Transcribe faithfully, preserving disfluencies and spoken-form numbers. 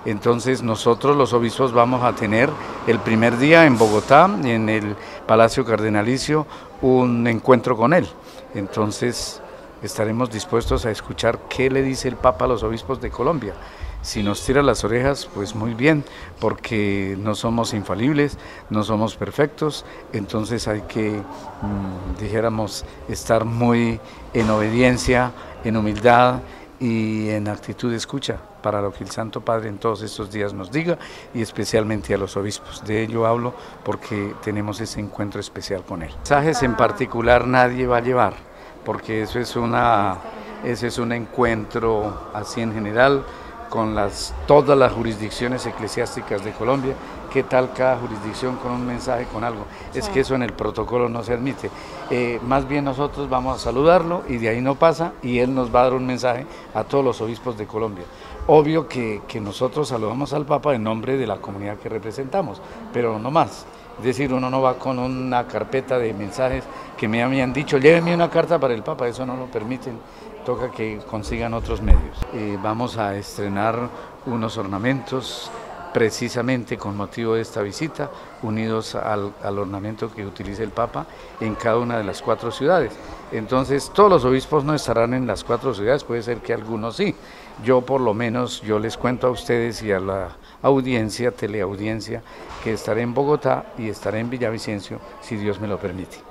Entonces nosotros los obispos vamos a tener el primer día en Bogotá, en el Palacio Cardenalicio, un encuentro con él. Entonces estaremos dispuestos a escuchar qué le dice el Papa a los obispos de Colombia. Si nos tira las orejas, pues muy bien, porque no somos infalibles, no somos perfectos, entonces hay que, mmm, dijéramos, estar muy en obediencia, en humildad y en actitud de escucha para lo que el Santo Padre en todos estos días nos diga, y especialmente a los obispos. De ello hablo porque tenemos ese encuentro especial con él. Mensajes en particular nadie va a llevar, porque eso es, una, ese es un encuentro así en general, con las, todas las jurisdicciones eclesiásticas de Colombia. ¿Qué tal cada jurisdicción con un mensaje, con algo? Es sí. que eso en el protocolo no se admite. Eh, más bien nosotros vamos a saludarlo y de ahí no pasa, y él nos va a dar un mensaje a todos los obispos de Colombia. Obvio que, que nosotros saludamos al Papa en nombre de la comunidad que representamos, pero no más. Es decir, uno no va con una carpeta de mensajes que me habían dicho, llévenme una carta para el Papa, eso no lo permiten, toca que consigan otros medios. Eh, vamos a estrenar unos ornamentos precisamente con motivo de esta visita, unidos al, al ornamento que utiliza el Papa en cada una de las cuatro ciudades. Entonces todos los obispos no estarán en las cuatro ciudades, puede ser que algunos sí. Yo por lo menos, yo les cuento a ustedes y a la audiencia, teleaudiencia, que estaré en Bogotá y estaré en Villavicencio, si Dios me lo permite.